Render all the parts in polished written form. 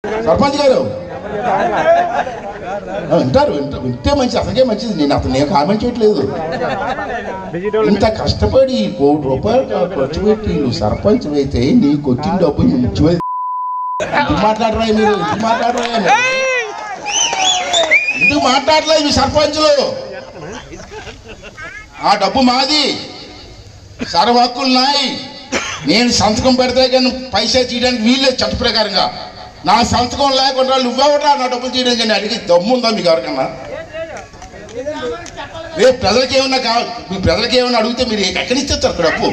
సర్పంచ్ గారు వింటారు వింటే మంచిది, అసలుకే మంచిది. నేను అతను కామెంట్ చేయట్లేదు. ఇంత కష్టపడి ₹1,00,000 ఖర్చు పెట్టి నువ్వు సర్పంచ్ అయితే నీకు వచ్చిన డబ్బు ముఖ్యమైనది. ఎందుకు మాట్లాడరా మీరు? ఎందుకు మాట్లాడలేదు మీ సర్పంచులు? ఆ డబ్బు మాది, సర్వ హక్కులు నాయి. నేను సంతకం పెడితే కానీ పైసా తీయడానికి వీల్లేదు చట్ట ప్రకారంగా. నా సంతకం లేకుండా నువ్వెవరా నా డబ్బులు తీయడానికి అని అడిగి దమ్ముందా మీకు ఎవరికన్నా? రేపు ప్రజలకి ఏమన్నా కావాలి, మీ ప్రజలకి ఏమన్నా అడిగితే మీరు ఎక్కడి నుంచి ఇస్తారు అక్కడ డబ్బు?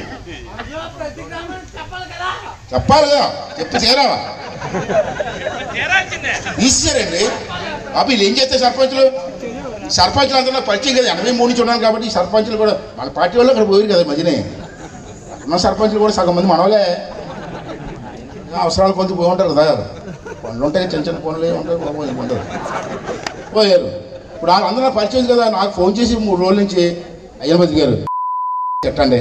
చెప్పాలిగా, చెప్పి చేరావా? తీసేసారండి బాబు. వీళ్ళు ఏం చేస్తే సర్పంచులు అందరూ నాకు పరిచయం కదా, 83 నుంచి ఉన్నాను కాబట్టి ఈ సర్పంచులు కూడా మన పార్టీ వాళ్ళు అక్కడ పోయారు కదా మధ్యనే. ఉన్న సర్పంచులు కూడా సగం మంది మనవాళ్ళే. అవసరాలు కొంచెం పోతుంటారు కదా, పనులు ఉంటాయి, చిన్న పనులు ఉంటారు, పోయారు. ఇప్పుడు వాళ్ళందరూ పరిచయం కదా. నాకు ఫోన్ చేసి 3 రోజుల నుంచి అయ్యమ్మతి గారు తిట్టండి,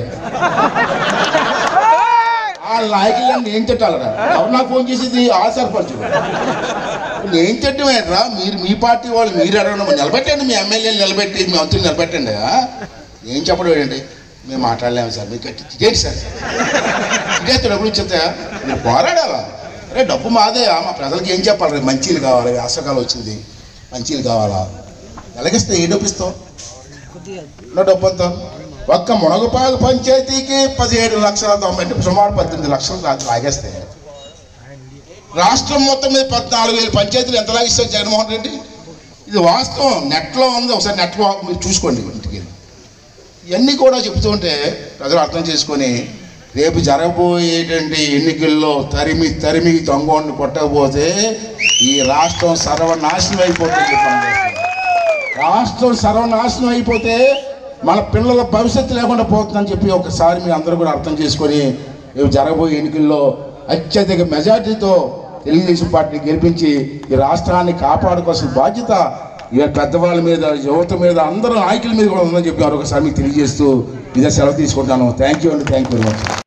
వాళ్ళ నాయకులను నేను తిట్టాలరా? ఎవరు నాకు ఫోన్ చేసేది? ఆ సర్పంచులు. నేను తిట్టమేట్రా? మీరు మీ పార్టీ వాళ్ళు మీరు అడగడం నిలబెట్టండి, మీ ఎమ్మెల్యేలు నిలబెట్టి, మీ మంత్రులు నిలబెట్టండి. ఏం చెప్పడం ఏంటండి? మేము మాట్లాడలేము సార్, మీకు ఇదేంటి సార్ ఇదే డబ్బులు ఇచ్చేస్తా? మీరు పోరాడాలా? అరే డబ్బు మాదే, మా ప్రజలకు ఏం చెప్పాలి? మంచిలు కావాలి, వేసవకాలం వచ్చింది, మంచిలు కావాలా? ఎలాగిస్తే ఏ డబ్బు ఇస్తాం? డబ్బు అంతా ఒక్క మునగపాలు పంచాయతీకి 17,90,000 సుమారు 18 లక్షలు లాగేస్తే రాష్ట్రం మొత్తం మీద 14,000 పంచాయతీలు ఎంత లాగిస్తారు జగన్మోహన్ రెడ్డి? ఇది వాస్తవం, నెట్లో ఉంది, ఒకసారి నెట్లో మీరు చూసుకోండి ఇంటికి. ఇవన్నీ కూడా చెప్తుంటే ప్రజలు అర్థం చేసుకొని రేపు జరగబోయేటువంటి ఎన్నికల్లో తరిమి దొంగోడిని కొట్టకపోతే ఈ రాష్ట్రం సర్వనాశనం అయిపోతుంది. చెప్పండి, రాష్ట్రం సర్వనాశనం అయిపోతే మన పిల్లల భవిష్యత్తు లేకుండా పోతుందని చెప్పి ఒకసారి మీరు అందరూ కూడా అర్థం చేసుకొని రేపు జరగబోయే ఎన్నికల్లో అత్యధిక మెజార్టీతో తెలుగుదేశం పార్టీని గెలిపించి ఈ రాష్ట్రాన్ని కాపాడుకోవాల్సిన బాధ్యత పెద్దవాళ్ళ మీద, యువత మీద, అందరూ నాయకుల మీద కూడా ఉందని చెప్పి మరొకసారి మీకు తెలియజేస్తూ ఇదే సెలవు తీసుకుంటాను. థ్యాంక్ యూ అండి, థ్యాంక్ యూ వెరీ మచ్.